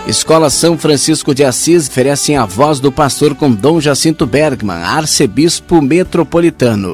Escola São Francisco de Assis oferecem a voz do pastor com Dom Jacinto Bergman, arcebispo metropolitano.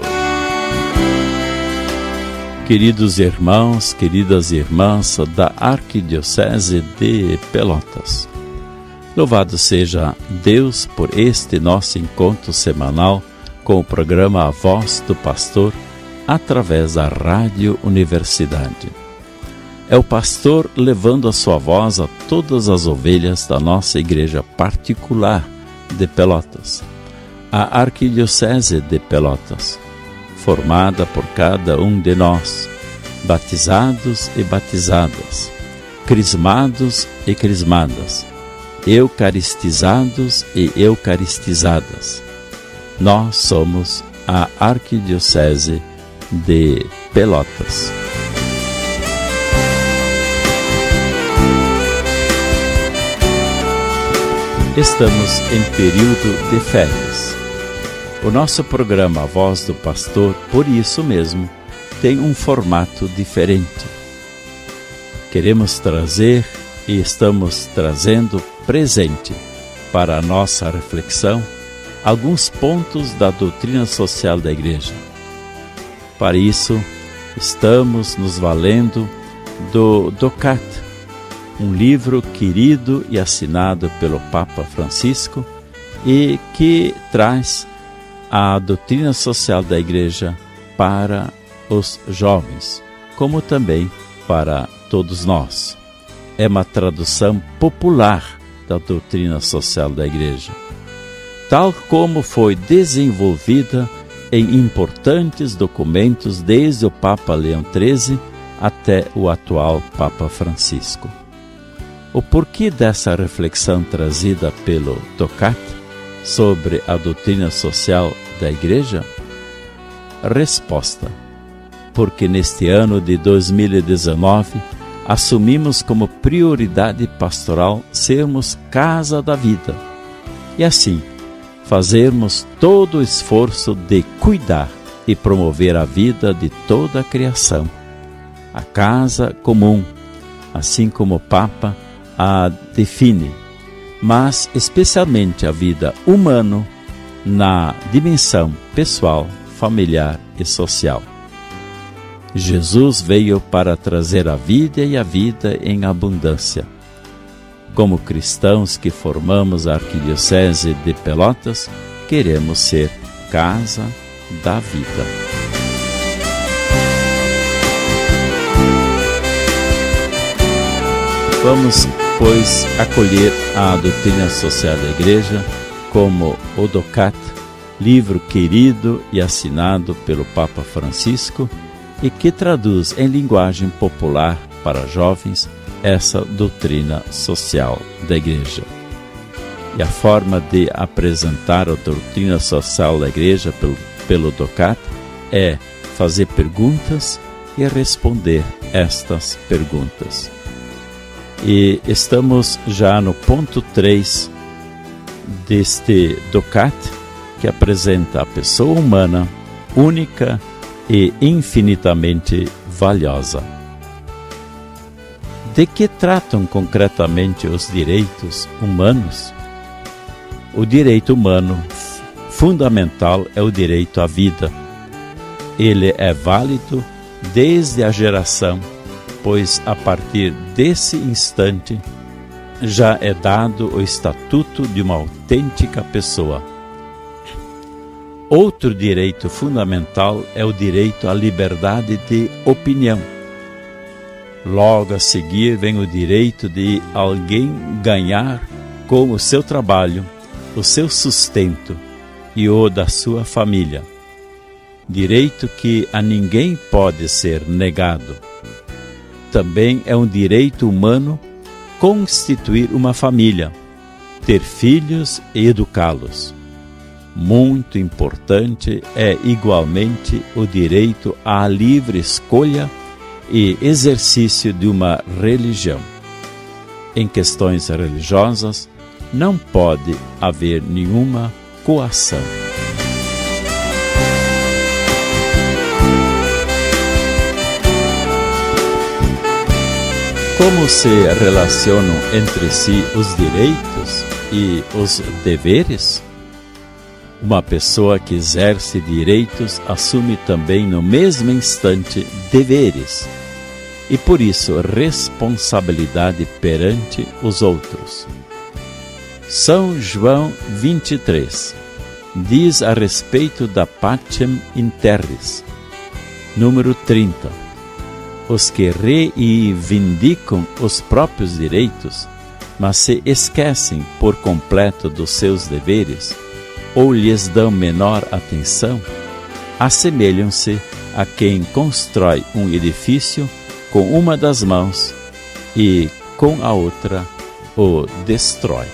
Queridos irmãos, queridas irmãs da Arquidiocese de Pelotas, louvado seja Deus por este nosso encontro semanal com o programa A Voz do Pastor através da Rádio Universidade. É o pastor levando a sua voz a todas as ovelhas da nossa igreja particular de Pelotas, a Arquidiocese de Pelotas, formada por cada um de nós, batizados e batizadas, crismados e crismadas, eucaristizados e eucaristizadas. Nós somos a Arquidiocese de Pelotas. Estamos em período de férias. O nosso programa A Voz do Pastor, por isso mesmo, tem um formato diferente. Queremos trazer e estamos trazendo presente para a nossa reflexão alguns pontos da doutrina social da Igreja. Para isso, estamos nos valendo do DOCAT, um livro querido e assinado pelo Papa Francisco e que traz a doutrina social da Igreja para os jovens, como também para todos nós. É uma tradução popular da doutrina social da Igreja, tal como foi desenvolvida em importantes documentos desde o Papa Leão XIII até o atual Papa Francisco. O porquê dessa reflexão trazida pelo DOCAT sobre a doutrina social da Igreja? Resposta: porque neste ano de 2019 assumimos como prioridade pastoral sermos casa da vida e assim fazermos todo o esforço de cuidar e promover a vida de toda a criação, a casa comum, assim como o Papa a define, mas especialmente a vida humana na dimensão pessoal, familiar e social. Jesus veio para trazer a vida e a vida em abundância. Como cristãos que formamos a Arquidiocese de Pelotas, queremos ser casa da vida. Vamos, pois, acolher a doutrina social da Igreja como o DOCAT, livro querido e assinado pelo Papa Francisco e que traduz em linguagem popular para jovens essa doutrina social da Igreja. E a forma de apresentar a doutrina social da Igreja pelo DOCAT é fazer perguntas e responder estas perguntas. E estamos já no ponto 3 deste DOCAT, que apresenta a pessoa humana única e infinitamente valiosa. De que tratam concretamente os direitos humanos? O direito humano fundamental é o direito à vida. Ele é válido desde a geração, pois a partir desse instante já é dado o estatuto de uma autêntica pessoa. Outro direito fundamental é o direito à liberdade de opinião. Logo a seguir vem o direito de alguém ganhar com o seu trabalho o seu sustento e o da sua família. Direito que a ninguém pode ser negado. Também é um direito humano constituir uma família, ter filhos e educá-los. Muito importante é igualmente o direito à livre escolha e exercício de uma religião. Em questões religiosas, não pode haver nenhuma coação. Como se relacionam entre si os direitos e os deveres? Uma pessoa que exerce direitos assume também no mesmo instante deveres e, por isso, responsabilidade perante os outros. São João 23 diz a respeito da Pacem in Terris, número 30. Os que reivindicam os próprios direitos, mas se esquecem por completo dos seus deveres, ou lhes dão menor atenção, assemelham-se a quem constrói um edifício com uma das mãos e com a outra o destrói.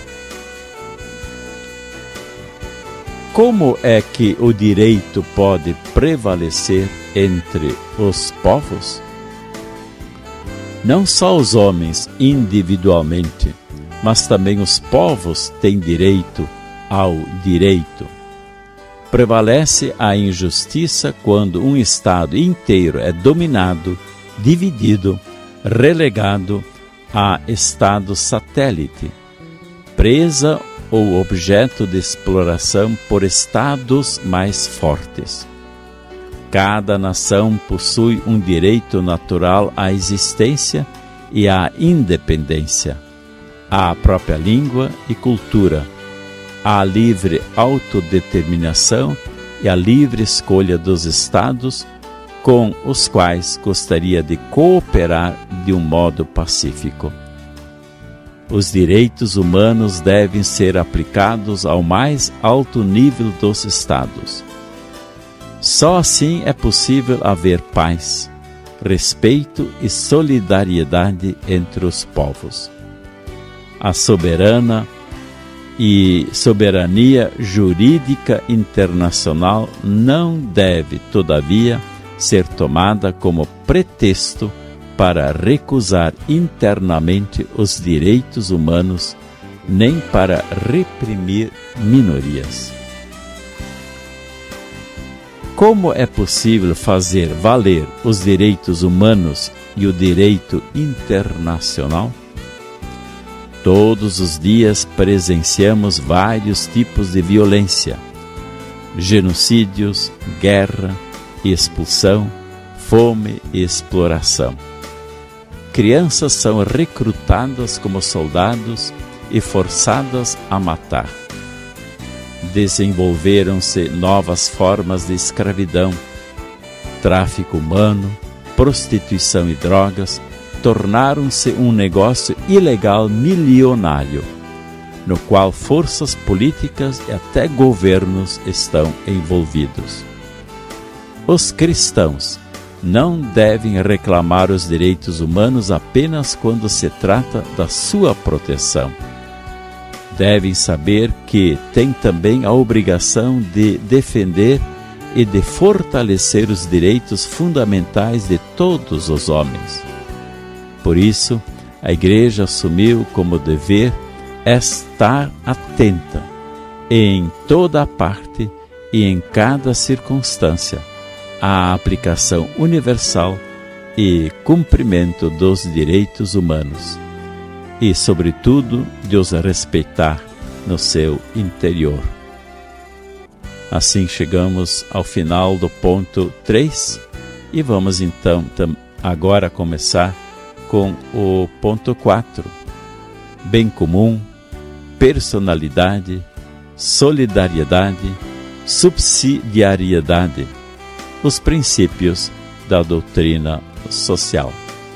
Como é que o direito pode prevalecer entre os povos? Não só os homens individualmente, mas também os povos têm direito ao direito. Prevalece a injustiça quando um estado inteiro é dominado, dividido, relegado a estado satélite, presa ou objeto de exploração por estados mais fortes. Cada nação possui um direito natural à existência e à independência, à própria língua e cultura, à livre autodeterminação e à livre escolha dos estados com os quais gostaria de cooperar de um modo pacífico. Os direitos humanos devem ser aplicados ao mais alto nível dos estados. Só assim é possível haver paz, respeito e solidariedade entre os povos. A soberania jurídica internacional não deve, todavia, ser tomada como pretexto para recusar internamente os direitos humanos, nem para reprimir minorias. Como é possível fazer valer os direitos humanos e o direito internacional? Todos os dias presenciamos vários tipos de violência: genocídios, guerra e expulsão, fome e exploração. Crianças são recrutadas como soldados e forçadas a matar. Desenvolveram-se novas formas de escravidão, tráfico humano, prostituição e drogas tornaram-se um negócio ilegal milionário, no qual forças políticas e até governos estão envolvidos. Os cristãos não devem reclamar os direitos humanos apenas quando se trata da sua proteção. Devem saber que têm também a obrigação de defender e de fortalecer os direitos fundamentais de todos os homens. Por isso, a Igreja assumiu como dever estar atenta em toda a parte e em cada circunstância à aplicação universal e cumprimento dos direitos humanos e, sobretudo, de os respeitar no seu interior. Assim chegamos ao final do ponto 3 e vamos então agora começar com o ponto 4, bem comum, personalidade, solidariedade, subsidiariedade, os princípios da doutrina social.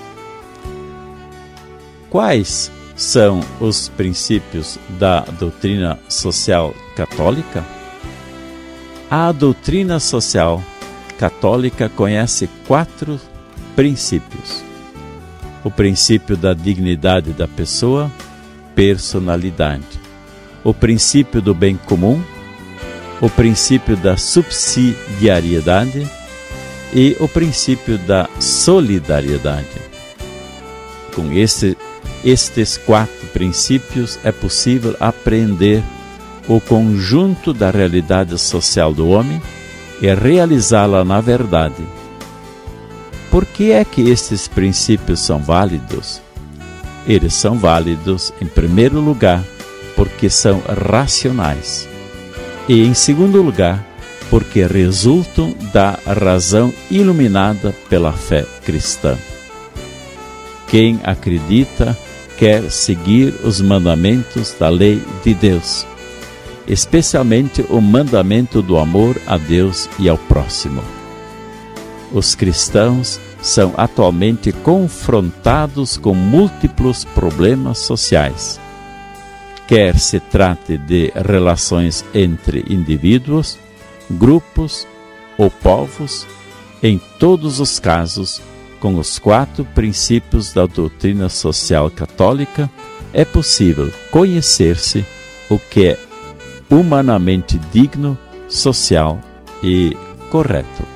Quais são os princípios da doutrina social católica? A doutrina social católica conhece 4 princípios: o princípio da dignidade da pessoa, personalidade; o princípio do bem comum, o princípio da subsidiariedade e o princípio da solidariedade. Com estes 4 princípios é possível apreender o conjunto da realidade social do homem e realizá-la na verdade. Por que é que estes princípios são válidos? Eles são válidos, em primeiro lugar, porque são racionais. E, em segundo lugar, porque resultam da razão iluminada pela fé cristã. Quem acredita quer seguir os mandamentos da lei de Deus, especialmente o mandamento do amor a Deus e ao próximo. Os cristãos são atualmente confrontados com múltiplos problemas sociais. Quer se trate de relações entre indivíduos, grupos ou povos, em todos os casos, com os 4 princípios da doutrina social católica, é possível conhecer-se o que é humanamente digno, social e correto.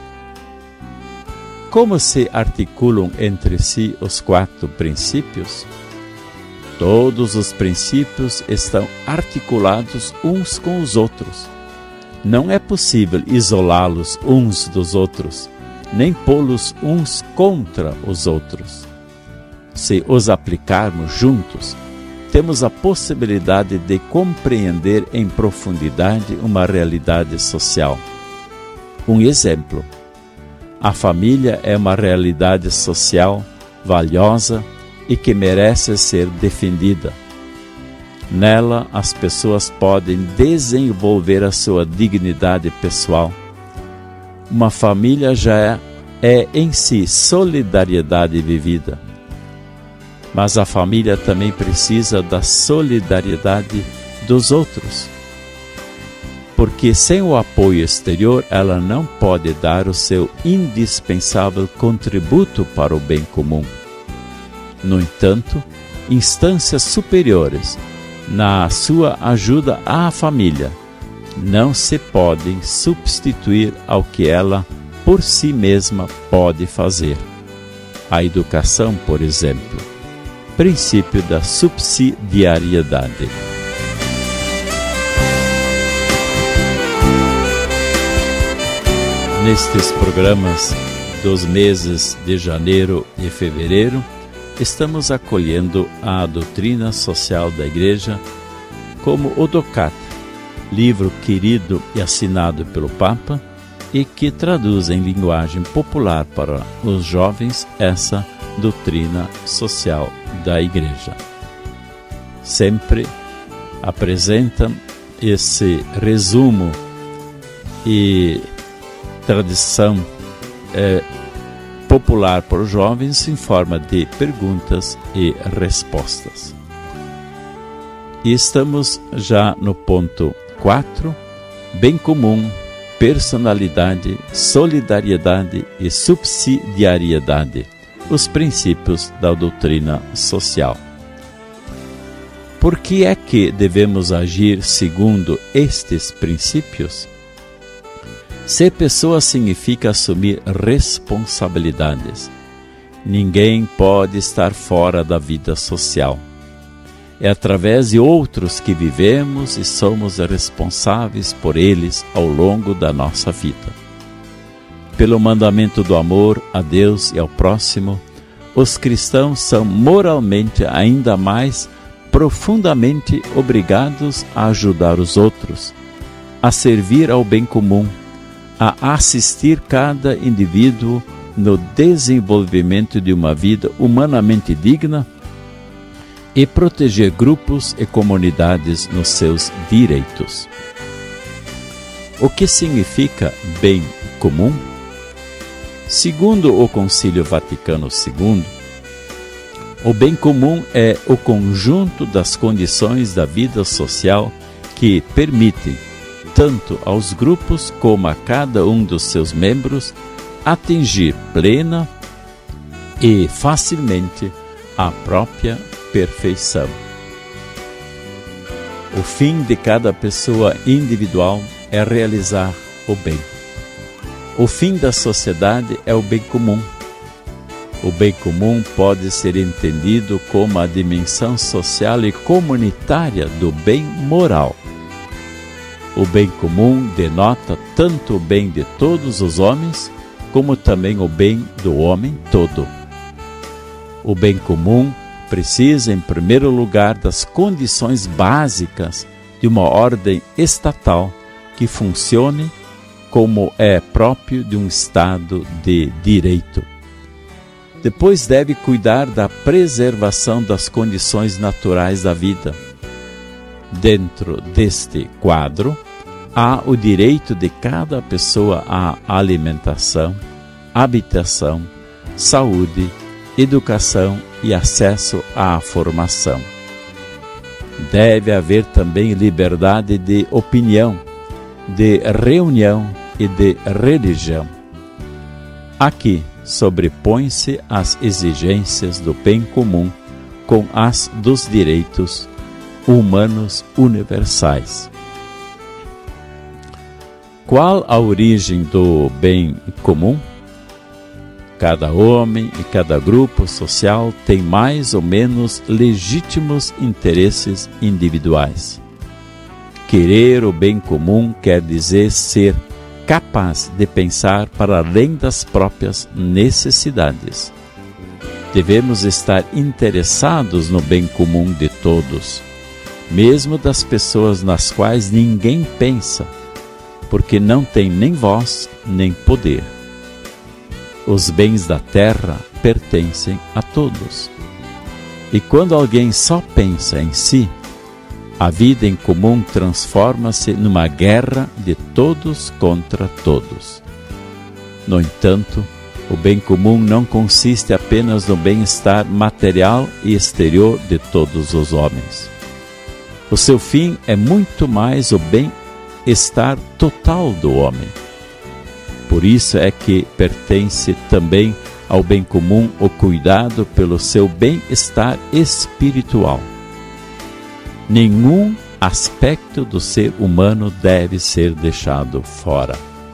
Como se articulam entre si os 4 princípios? Todos os princípios estão articulados uns com os outros. Não é possível isolá-los uns dos outros, nem pô-los uns contra os outros. Se os aplicarmos juntos, temos a possibilidade de compreender em profundidade uma realidade social. Um exemplo: a família é uma realidade social valiosa e que merece ser defendida. Nela, as pessoas podem desenvolver a sua dignidade pessoal. Uma família já é em si solidariedade vivida. Mas a família também precisa da solidariedade dos outros. Porque sem o apoio exterior, ela não pode dar o seu indispensável contributo para o bem comum. No entanto, instâncias superiores, na sua ajuda à família, não se podem substituir ao que ela, por si mesma, pode fazer. A educação, por exemplo, princípio da subsidiariedade. Nestes programas dos meses de janeiro e fevereiro, estamos acolhendo a doutrina social da Igreja como o Docata, livro querido e assinado pelo Papa e que traduz em linguagem popular para os jovens essa doutrina social da Igreja. Sempre apresenta esse resumo e tradição popular para os jovens em forma de perguntas e respostas. E estamos já no ponto 4, bem comum, personalidade, solidariedade e subsidiariedade, os princípios da doutrina social. Por que é que devemos agir segundo estes princípios? Ser pessoa significa assumir responsabilidades. Ninguém pode estar fora da vida social. É através de outros que vivemos e somos responsáveis por eles ao longo da nossa vida. Pelo mandamento do amor a Deus e ao próximo, os cristãos são moralmente ainda mais profundamente obrigados a ajudar os outros, a servir ao bem comum, a assistir cada indivíduo no desenvolvimento de uma vida humanamente digna e proteger grupos e comunidades nos seus direitos. O que significa bem comum? Segundo o Concílio Vaticano II, o bem comum é o conjunto das condições da vida social que permitem tanto aos grupos como a cada um dos seus membros atingir plena e facilmente a própria perfeição. O fim de cada pessoa individual é realizar o bem. O fim da sociedade é o bem comum. O bem comum pode ser entendido como a dimensão social e comunitária do bem moral. O bem comum denota tanto o bem de todos os homens, como também o bem do homem todo. O bem comum precisa, em primeiro lugar, das condições básicas de uma ordem estatal que funcione como é próprio de um Estado de direito. Depois deve cuidar da preservação das condições naturais da vida. Dentro deste quadro, há o direito de cada pessoa à alimentação, habitação, saúde, educação e acesso à formação. Deve haver também liberdade de opinião, de reunião e de religião. Aqui sobrepõem-se as exigências do bem comum com as dos direitos humanos universais. Qual a origem do bem comum? Cada homem e cada grupo social tem mais ou menos legítimos interesses individuais. Querer o bem comum quer dizer ser capaz de pensar para além das próprias necessidades. Devemos estar interessados no bem comum de todos, mesmo das pessoas nas quais ninguém pensa, porque não tem nem voz nem poder. Os bens da terra pertencem a todos. E quando alguém só pensa em si, a vida em comum transforma-se numa guerra de todos contra todos. No entanto, o bem comum não consiste apenas no bem-estar material e exterior de todos os homens. O seu fim é muito mais o bem-estar total do homem. Por isso é que pertence também ao bem comum o cuidado pelo seu bem-estar espiritual. Nenhum aspecto do ser humano deve ser deixado fora.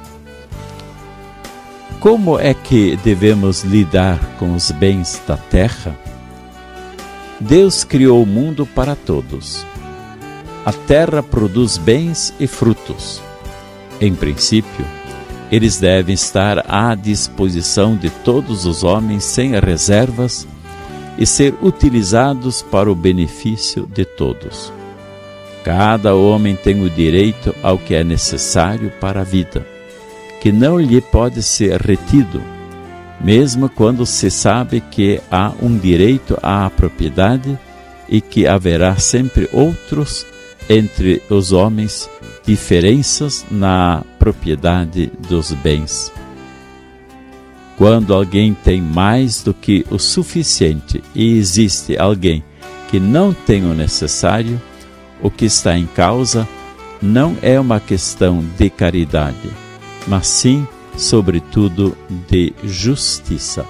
Como é que devemos lidar com os bens da terra? Deus criou o mundo para todos. A terra produz bens e frutos. Em princípio, eles devem estar à disposição de todos os homens sem reservas e ser utilizados para o benefício de todos. Cada homem tem o direito ao que é necessário para a vida, que não lhe pode ser retido, mesmo quando se sabe que há um direito à propriedade e que haverá sempre outros entre os homens, diferenças na propriedade dos bens. Quando alguém tem mais do que o suficiente e existe alguém que não tem o necessário, o que está em causa não é uma questão de caridade, mas sim, sobretudo, de justiça.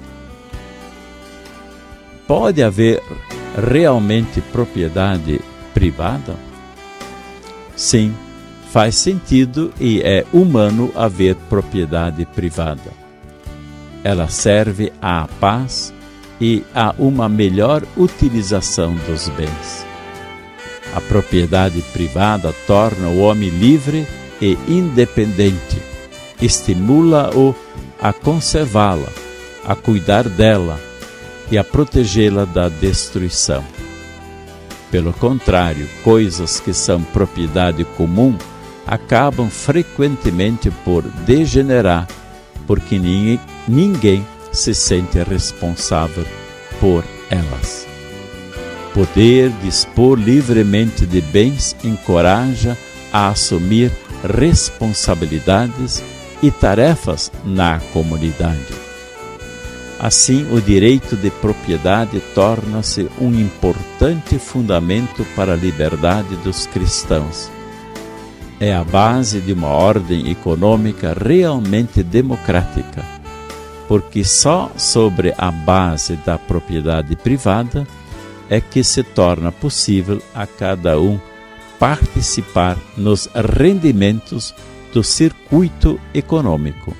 Pode haver realmente propriedade privada? Sim, faz sentido e é humano haver propriedade privada. Ela serve à paz e a uma melhor utilização dos bens. A propriedade privada torna o homem livre e independente, estimula-o a conservá-la, a cuidar dela e a protegê-la da destruição. Pelo contrário, coisas que são propriedade comum acabam frequentemente por degenerar, porque ninguém se sente responsável por elas. Poder dispor livremente de bens encoraja a assumir responsabilidades e tarefas na comunidade. Assim, o direito de propriedade torna-se um importante fundamento para a liberdade dos cristãos. É a base de uma ordem econômica realmente democrática, porque só sobre a base da propriedade privada é que se torna possível a cada um participar nos rendimentos do circuito econômico.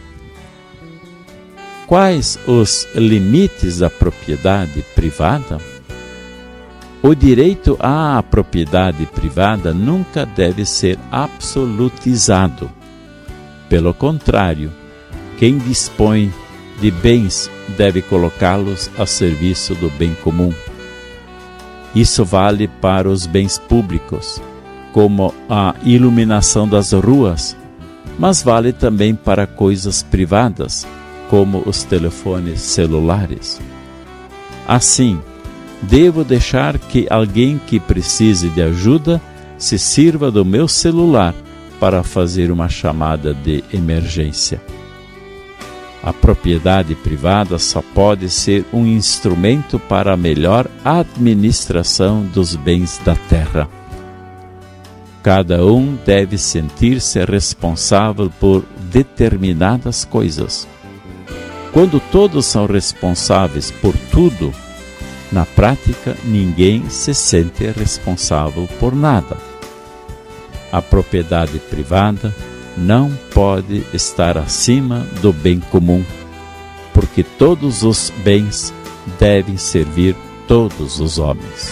Quais os limites da propriedade privada? O direito à propriedade privada nunca deve ser absolutizado. Pelo contrário, quem dispõe de bens deve colocá-los a serviço do bem comum, Isso vale para os bens públicos, como a iluminação das ruas, mas vale também para coisas privadas, como os telefones celulares. Assim, devo deixar que alguém que precise de ajuda se sirva do meu celular para fazer uma chamada de emergência. A propriedade privada só pode ser um instrumento para a melhor administração dos bens da terra. Cada um deve sentir-se responsável por determinadas coisas. Quando todos são responsáveis por tudo, na prática ninguém se sente responsável por nada. A propriedade privada não pode estar acima do bem comum, porque todos os bens devem servir todos os homens.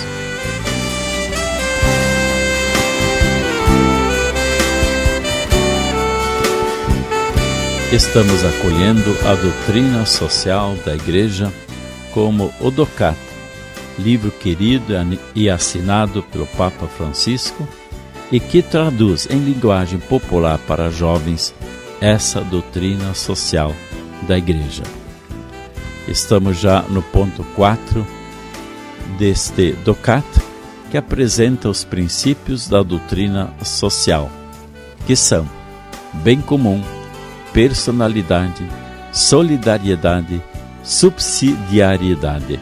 Estamos acolhendo a doutrina social da Igreja como o DOCAT, livro querido e assinado pelo Papa Francisco, e que traduz em linguagem popular para jovens essa doutrina social da Igreja. Estamos já no ponto 4 deste DOCAT, que apresenta os princípios da doutrina social, que são bem comum, personalidade, solidariedade, subsidiariedade.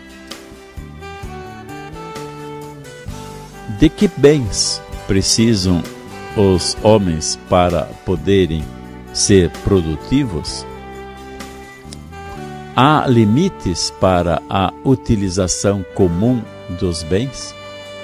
De que bens precisam os homens para poderem ser produtivos? Há limites para a utilização comum dos bens?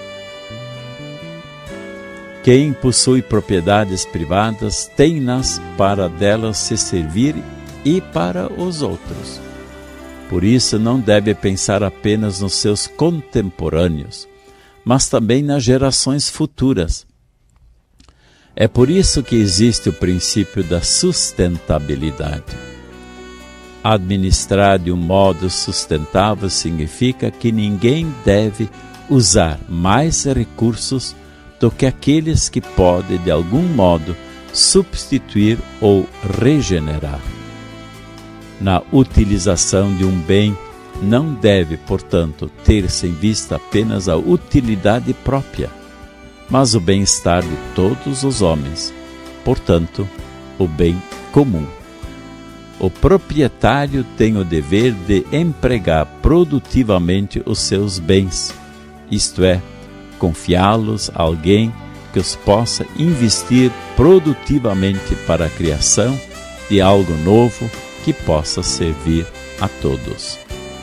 Quem possui propriedades privadas tem-nas para delas se servir e para os outros. Por isso não deve pensar apenas nos seus contemporâneos, mas também nas gerações futuras. É por isso que existe o princípio da sustentabilidade. Administrar de um modo sustentável significa que ninguém deve usar mais recursos do que aqueles que pode, de algum modo, substituir ou regenerar. Na utilização de um bem, não deve, portanto, ter-se em vista apenas a utilidade própria, mas o bem-estar de todos os homens, portanto, o bem comum. O proprietário tem o dever de empregar produtivamente os seus bens, isto é, confiá-los a alguém que os possa investir produtivamente para a criação de algo novo que possa servir a todos.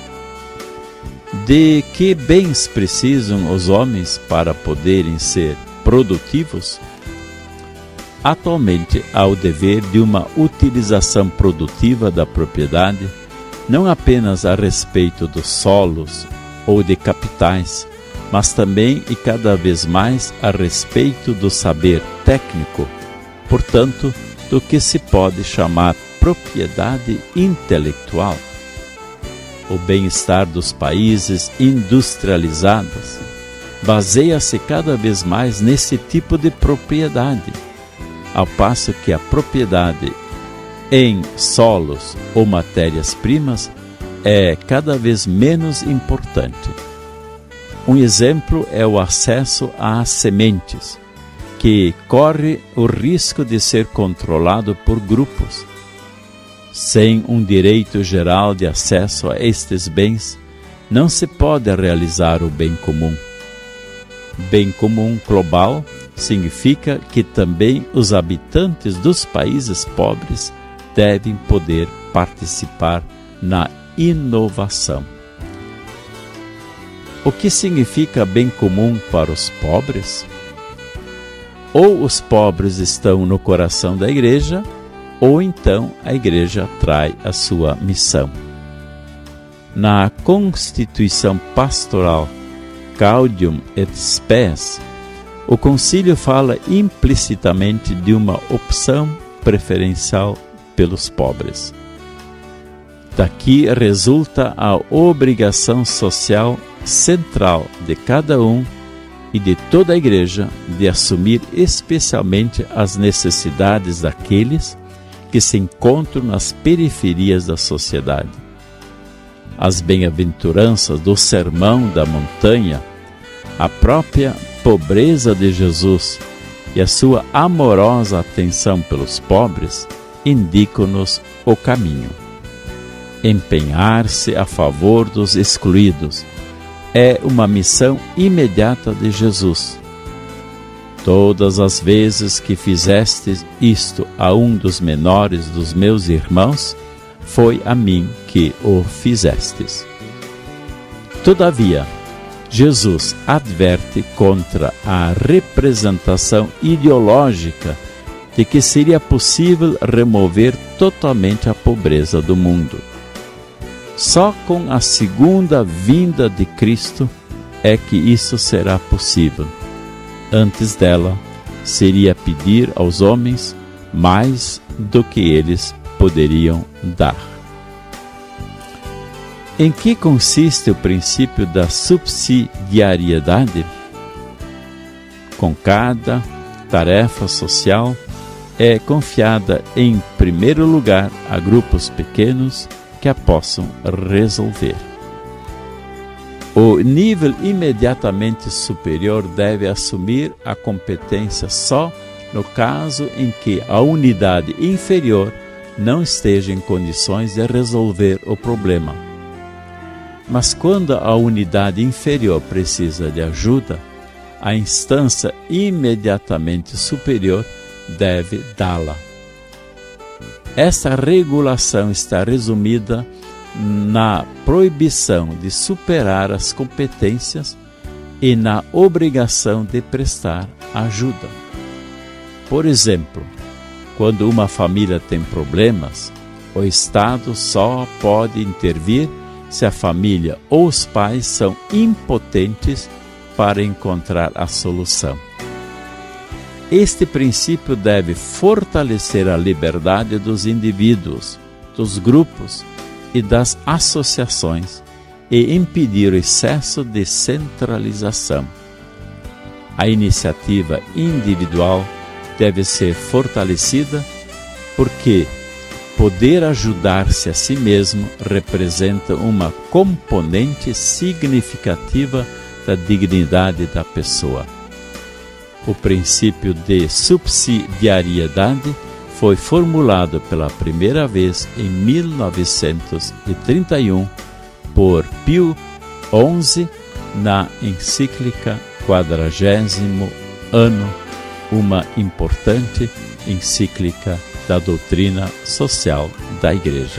De que bens precisam os homens para poderem ser produtivos? Atualmente há o dever de uma utilização produtiva da propriedade, não apenas a respeito dos solos ou de capitais, mas também e cada vez mais a respeito do saber técnico, portanto, do que se pode chamar propriedade intelectual. O bem-estar dos países industrializados baseia-se cada vez mais nesse tipo de propriedade, ao passo que a propriedade em solos ou matérias-primas é cada vez menos importante. Um exemplo é o acesso às sementes, que corre o risco de ser controlado por grupos. Sem um direito geral de acesso a estes bens, não se pode realizar o bem comum. Bem comum global significa que também os habitantes dos países pobres devem poder participar na inovação. O que significa bem comum para os pobres? Ou os pobres estão no coração da igreja, ou então a igreja atrai a sua missão. Na Constituição Pastoral Gaudium et Spes, o concílio fala implicitamente de uma opção preferencial pelos pobres. Daqui resulta a obrigação social central de cada um e de toda a Igreja de assumir especialmente as necessidades daqueles que se encontram nas periferias da sociedade. As bem-aventuranças do Sermão da Montanha, a própria pobreza de Jesus e a sua amorosa atenção pelos pobres indicam-nos o caminho. Empenhar-se a favor dos excluídos é uma missão imediata de Jesus. Todas as vezes que fizestes isto a um dos menores dos meus irmãos, foi a mim que o fizestes. Todavia, Jesus adverte contra a representação ideológica de que seria possível remover totalmente a pobreza do mundo. Só com a segunda vinda de Cristo é que isso será possível. Antes dela, seria pedir aos homens mais do que eles poderiam dar. Em que consiste o princípio da subsidiariedade? Com cada tarefa social é confiada em primeiro lugar a grupos pequenos que a possam resolver. O nível imediatamente superior deve assumir a competência só no caso em que a unidade inferior não esteja em condições de resolver o problema. Mas quando a unidade inferior precisa de ajuda, a instância imediatamente superior deve dá-la. Esta regulação está resumida na proibição de superar as competências e na obrigação de prestar ajuda. Por exemplo, quando uma família tem problemas, o Estado só pode intervir se a família ou os pais são impotentes para encontrar a solução. Este princípio deve fortalecer a liberdade dos indivíduos, dos grupos e das associações e impedir o excesso de centralização. A iniciativa individual deve ser fortalecida porque poder ajudar-se a si mesmo representa uma componente significativa da dignidade da pessoa. O princípio de subsidiariedade foi formulado pela primeira vez em 1931 por Pio XI na encíclica 40º Ano, uma importante encíclica da doutrina social da Igreja.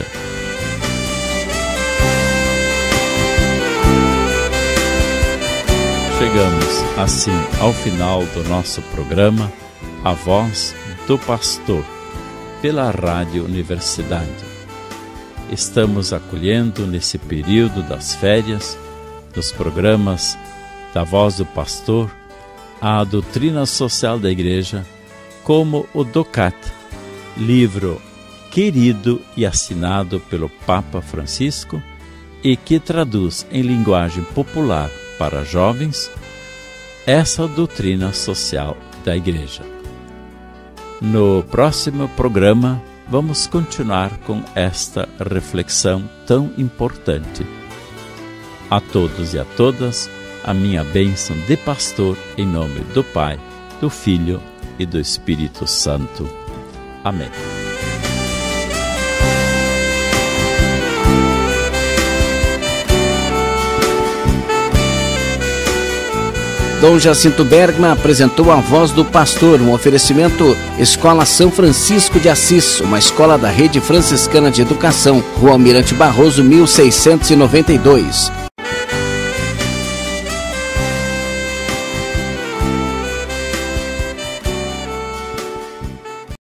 Chegamos assim ao final do nosso programa A Voz do Pastor, pela Rádio Universidade. Estamos acolhendo nesse período das férias, dos programas da Voz do Pastor, a doutrina social da Igreja, como o DOCAT, livro querido e assinado pelo Papa Francisco e que traduz em linguagem popular para jovens essa doutrina social da Igreja. No próximo programa, vamos continuar com esta reflexão tão importante. A todos e a todas, a minha bênção de pastor, em nome do Pai, do Filho e do Espírito Santo. Amém. Dom Jacinto Bergman apresentou A Voz do Pastor, um oferecimento Escola São Francisco de Assis, uma escola da Rede Franciscana de Educação, Rua Almirante Barroso, 1692.